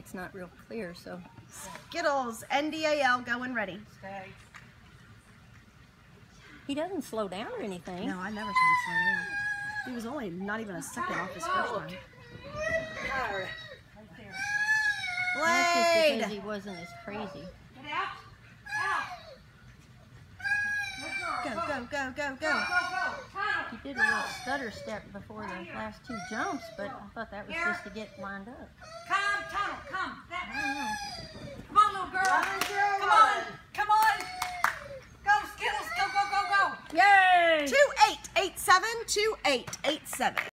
light's not real clear, so. Skittles, NDAL, going ready. Stay. He doesn't slow down or anything. No, I never saw him slow down. He was only not even a second off his first time. Right there. That's just Blade! because he wasn't as crazy. Get out. Out. Good girl. Go, go, go, go, go. Go, go. Tunnel. He did a little stutter step before the last 2 jumps, but I thought that was just to get lined up. Come, tunnel. Come. I don't know. Come on, little girl. Come on. Come on. Go, Skittles. Go, go, go, go. Yay! 2887, 2887.